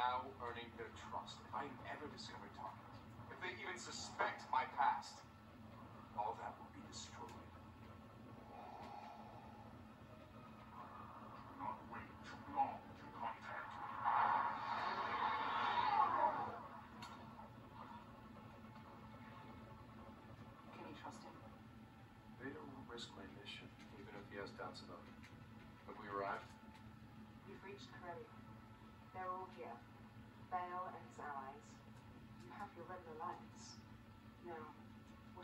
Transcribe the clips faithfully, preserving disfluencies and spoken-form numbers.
now earning their trust. If I am ever discovered talking, if they even suspect my past, all that will be destroyed. Not wait too long to contact me. Can you trust him? Vader won't risk my mission, even if he has doubts about it. Have we arrived? You've reached Corellia. They're all here. Bail and his allies. You have your Rebel alliance. Now, what...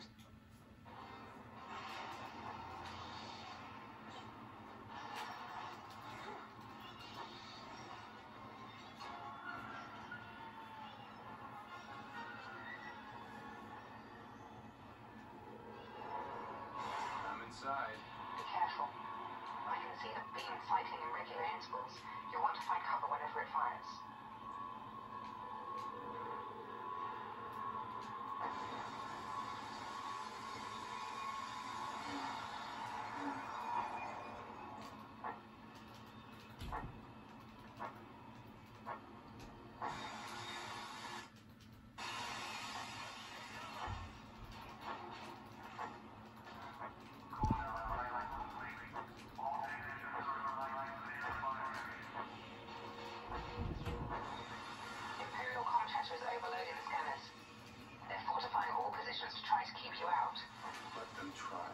I'm inside. Be careful. I can see the beam cycling in regular intervals. You'll want to find cover whenever it fires. Let them try.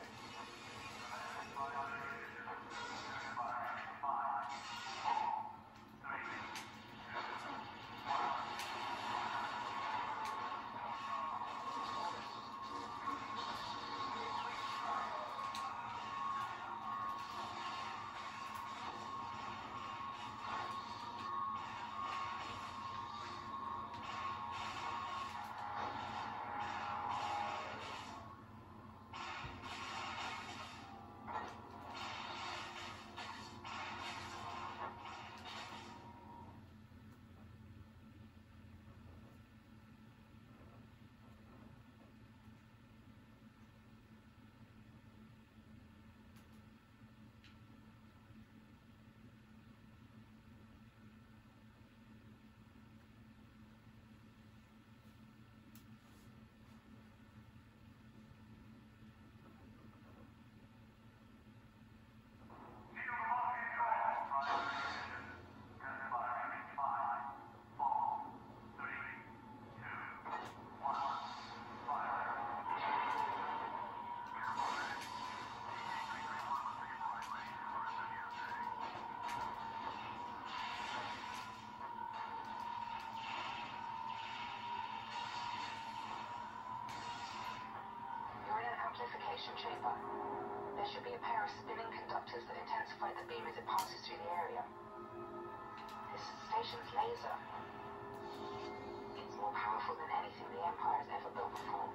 Amplification chamber. There should be a pair of spinning conductors that intensify the beam as it passes through the area. This station's laser. It's more powerful than anything the Empire has ever built before.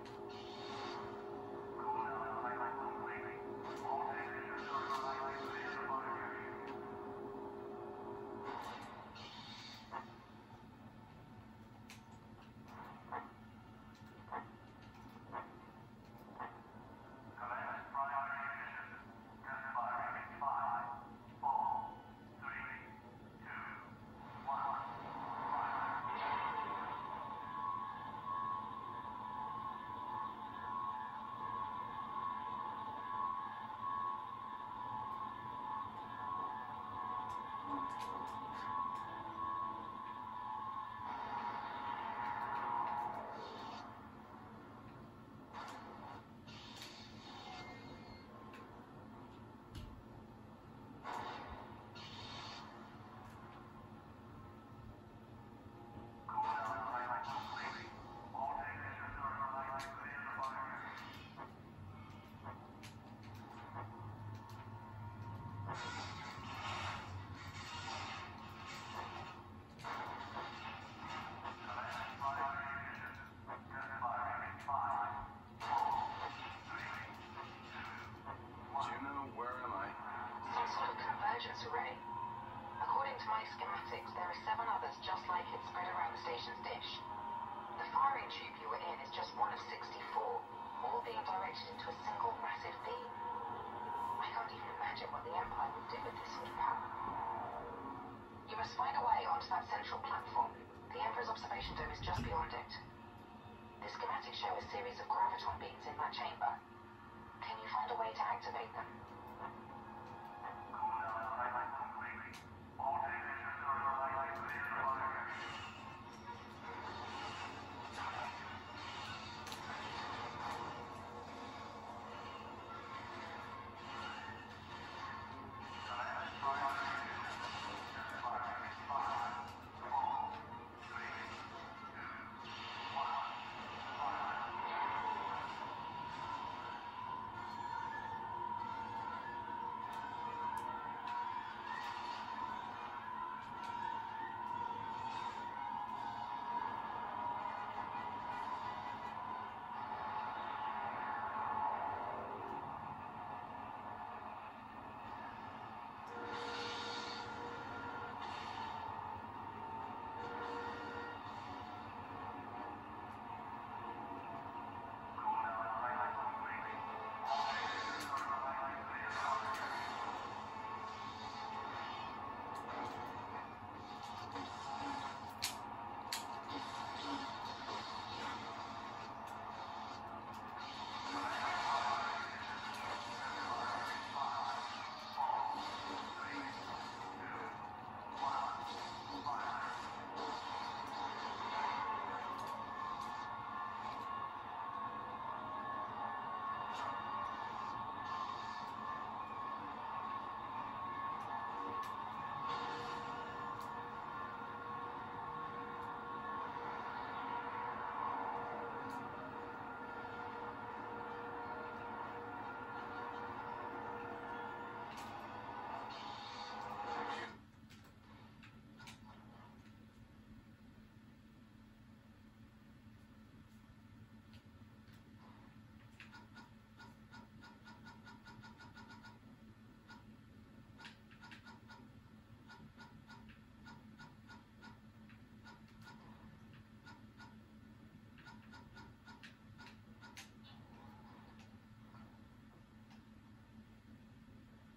Array. According to my schematics, there are seven others just like it spread around the station's dish. The firing tube you were in is just one of sixty-four, all being directed into a single massive beam. I can't even imagine what the Empire would do with this sort of power. You must find a way onto that central platform. The Emperor's observation dome is just beyond it. The schematics show a series of graviton beams in that chamber. Can you find a way to activate them?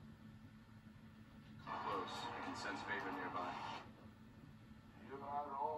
Close. I can sense Vader nearby. You are all